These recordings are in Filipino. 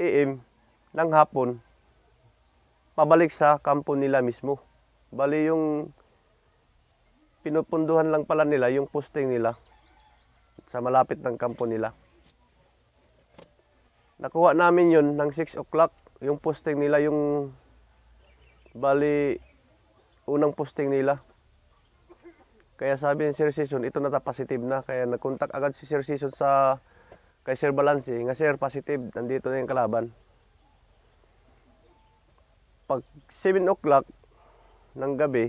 AM ng hapon, pabalik sa kampo nila mismo. Bali yung pinupunduhan lang pala nila yung posting nila sa malapit ng kampo nila. Nakuha namin yun ng 6 o'clock, yung posting nila, yung bali unang posting nila. Kaya sabi ni Sir Season, ito na positive na. Kaya nagkontak agad si Sir Season kay Sir Balansi, nga sir, positive, nandito na yung kalaban. Pag 7 o'clock ng gabi,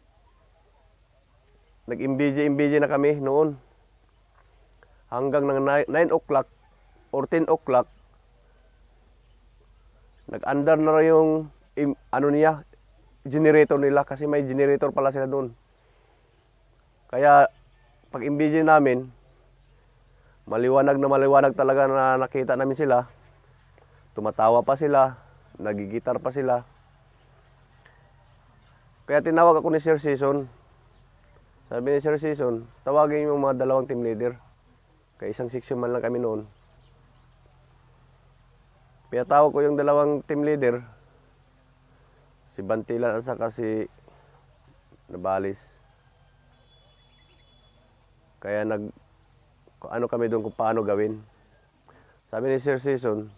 nag-imbiji na kami noon. Hanggang ng 9 o'clock or 10 o'clock, nag-under na yung generator nila, kasi may generator pala sila doon. Kaya pag imbiji namin, maliwanag na maliwanag talaga na nakita namin sila. Tumatawa pa sila, nagigitar pa sila. Kaya tinawag ako ni Sir Season. Sabi ni Sir Season, tawagin yung mga dalawang team leader. Kaya isang section man lang kami noon. Pinatawag ko yung dalawang team leader, si Bantilan at saka si Nabalis. Kaya ano kami doon kung paano gawin. Sabi ni Sir Season,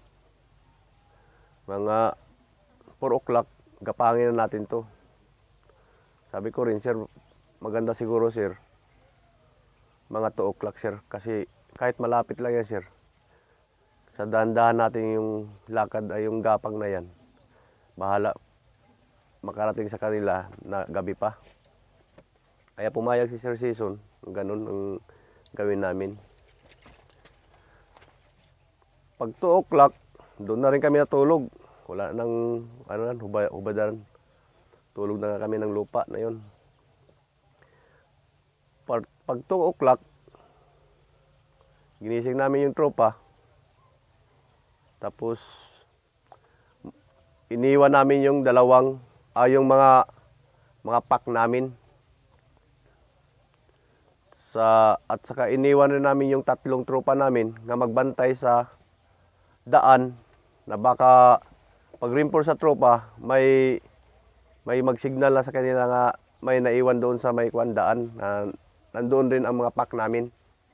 mga 4 o'clock, gapangin na natin to. Sabi ko rin, sir, maganda siguro, sir, mga 2 o'clock, sir. Kasi kahit malapit lang yan, sir, sa dahan-dahan natin yung lakad ay yung gapang na yan, bahala makarating sa kanila na gabi pa. Kaya pumayag si Sir Season, ganun ang gawin namin. Pag 2 o'clock, doon na rin kami natulog. Wala nang hubadan. Tulog na kami ng lupa na yon. Pag 2 o'clock, ginising namin yung tropa. Tapos iniwan namin yung yung mga pack namin. At saka iniwan rin namin yung 3 tropa namin na magbantay sa daan, na baka pag reinforce sa tropa, may magsignal na sa kanila nga may naiwan doon sa may daan, na nandoon rin ang mga pack namin.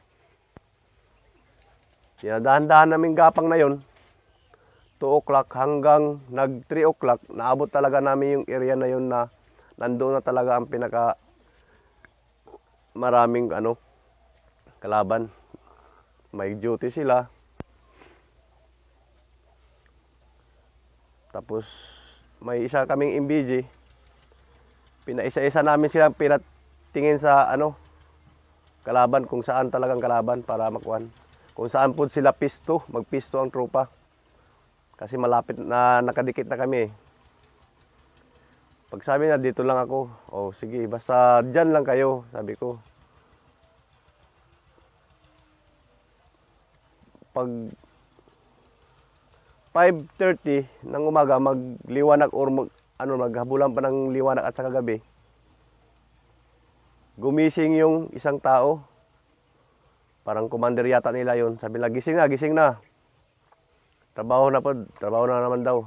Dahan-dahan namin gapang na yon. 2 o'clock hanggang 3 o'clock, naabot talaga namin yung area na yun, na nandoon na talaga ang pinaka maraming kalaban. May duty sila. Tapos may isa kaming MBG. Pinaisa-isa namin silang pinatingin sa kalaban, kung saan talagang kalaban, para makuhan. Kung saan po sila magpisto ang tropa. Kasi malapit na, nakadikit na kami. Pag sabi na dito lang ako, sige, basta dyan lang kayo, sabi ko. Pag 5:30 ng umaga, magliwanag or maghabulan pa ng liwanag at sa kagabi, gumising yung isang tao. Parang commander yata nila yon. Sabi nila, gising na. Trabaho na naman daw.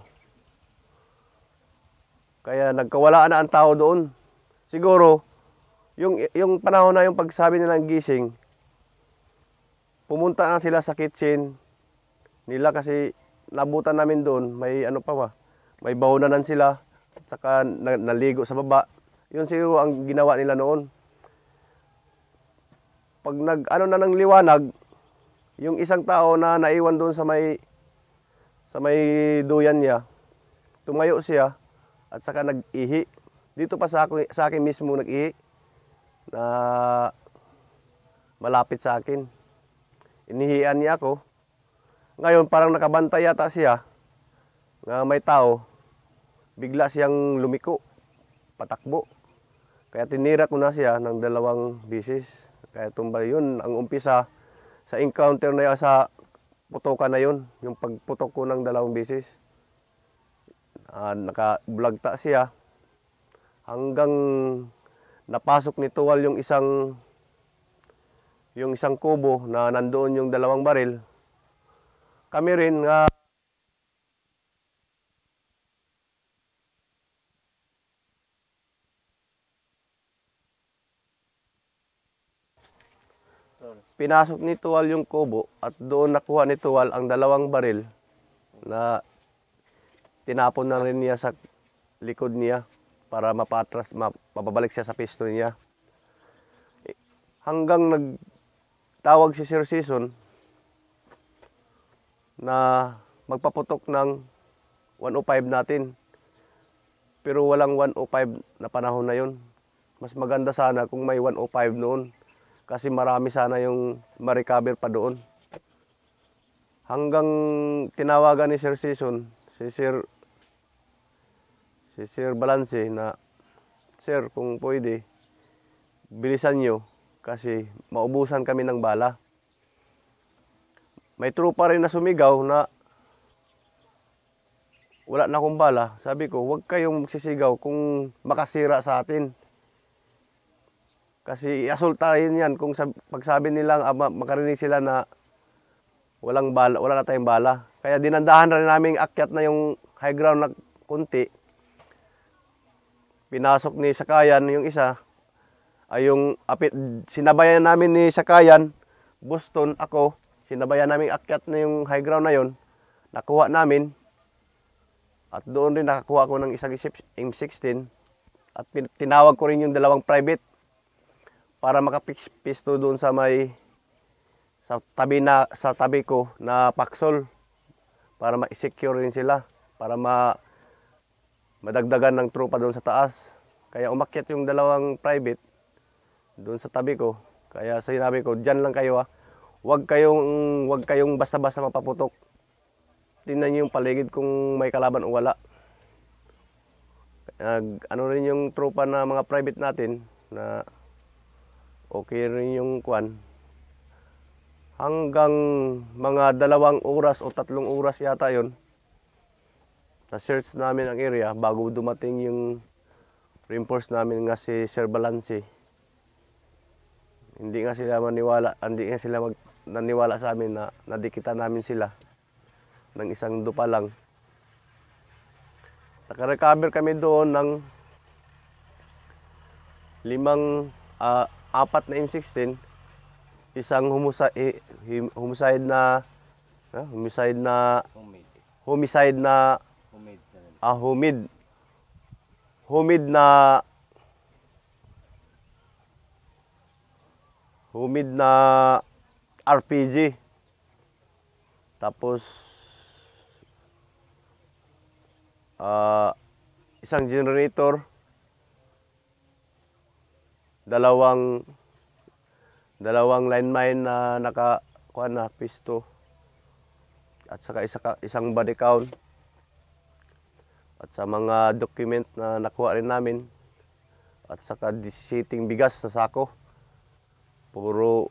Kaya nagkawalaan na ang tao doon. Siguro, yung panahon na yung pagsabi nilang gising, pumunta na sila sa kitchen nila, kasi nabutan namin doon, may may bahonanan sila, at saka naligo sa baba. Yun siguro ang ginawa nila noon. Pag na ng liwanag, yung isang tao na naiwan doon sa may duyan niya, tumayo siya at saka nag-ihi. Dito pa sa akin mismo nag-ihi, na malapit sa akin. Inihian niya ako. Ngayon parang nakabantay yata siya na may tao. Bigla siyang lumiko, patakbo. Kaya tinira ko na siya ng 2 beses. Kaya tumbay yun. Ang umpisa sa encounter na yun, sa putokan na yun, yung pagputok ko ng 2 beses. Nakablagta siya hanggang napasok ni Tuwal yung isang kubo na nandoon yung 2 baril. Kami rin pinasok ni Tuwal yung kubo at doon nakuha ni Tuwal ang 2 baril na tinapon na rin niya sa likod niya para mapatras, mapabalik siya sa pisto niya. Hanggang nagtawag si Sir Season na magpaputok ng 105 natin. Pero walang 105 na panahon na yun. Mas maganda sana kung may 105 noon. Kasi marami sana yung ma-recover pa doon. Hanggang tinawagan ni Sir Season, si Sir Balanse na, Sir, kung pwede, bilisan nyo kasi maubusan kami ng bala. May trupa rin na sumigaw na wala na akong bala. Sabi ko, huwag kayong sisigaw kung makasira sa atin. Kasi i-asultahin yan kung pagsabi nilang makarinig sila na walang bala, wala na tayong bala. Kaya dinandahan rin namin akyat na yung high ground na kunti. Pinasok ni Sakayan yung isa. Ay yung sinabayan namin ni Sakayan, Boston, ako. Sinabayan namin akyat na yung high ground na yon. Nakuha namin. At doon rin nakakuha ko ng isang M16. At tinawag ko rin yung 2 private para makapisto doon sa tabi ko na paksol para ma-secure rin sila para madagdagan ng trupa doon sa taas. Kaya umakyat yung 2 private doon sa tabi ko. Kaya sinabi ko, diyan lang kayo ha. Huwag kayong basta-basta mapaputok. Tingnan niyo yung paligid kung may kalaban o wala. Ano rin yung trupa na mga private natin na okay rin yung kwan. Hanggang mga 2 oras o 3 oras yata yon. Na-search namin ang area bago dumating yung reinforce namin nga si Sir Balanse. Hindi nga sila naniwala sa amin na nadikitan namin sila ng isang dupa lang. Naka-recover kami doon ng 4 na M16, isang homicide na RPG. Tapos isang generator, dalawang landmine na nakakuha na pisto, at saka isang body count, at sa mga document na nakuha rin namin, at saka sitting bigas sa sako, puro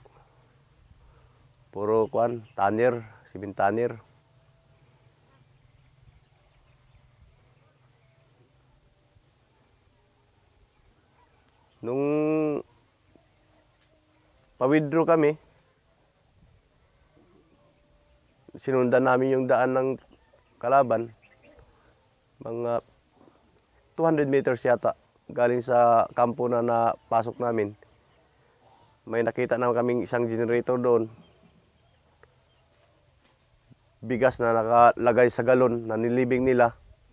tanner, simin tanner. Nung pa-withdraw kami, sinundan namin yung daan ng kalaban. Mga 200 meters yata galing sa kampo na napasok namin. May nakita na kaming isang generator doon. Bigas na nakalagay sa galon na nilibing nila.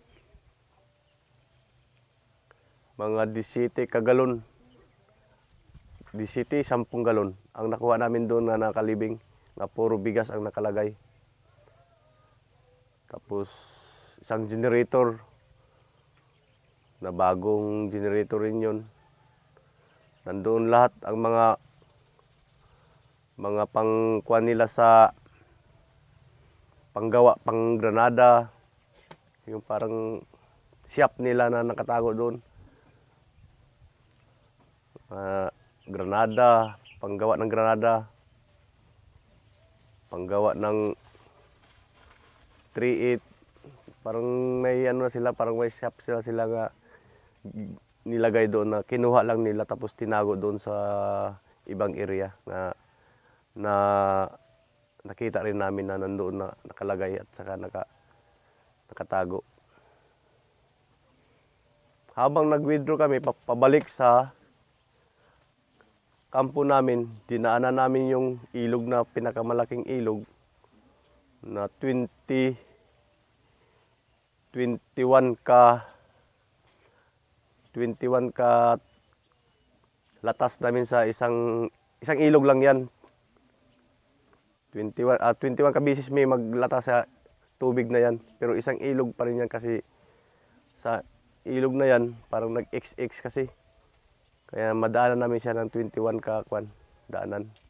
Mga 17 kagalon. 10 galon ang nakuha namin doon na nakalibing, na puro bigas ang nakalagay. Tapos isang generator na bagong generator rin yun. Nandoon lahat ang mga pangkuan nila sa panggawa, pang granada, yung parang shop nila na nakatago doon. Granada, panggawa ng granada, panggawa ng 3-8, parang may parang may shop sila nga nilagay doon na kinuha lang nila tapos tinago doon sa ibang area na nakita rin namin na nandoon na nakalagay at saka nakatago. Habang nag-withdraw kami pabalik sa kampo namin, dinaanan namin yung ilog na pinakamalaking ilog na 21 ka latas namin sa isang ilog lang yan. 21 ka bisis may maglatas sa tubig na yan. Pero isang ilog pa rin yan kasi sa ilog na yan parang nag-XX kasi. Kaya madaanan namin siya ng 21 ka daanan.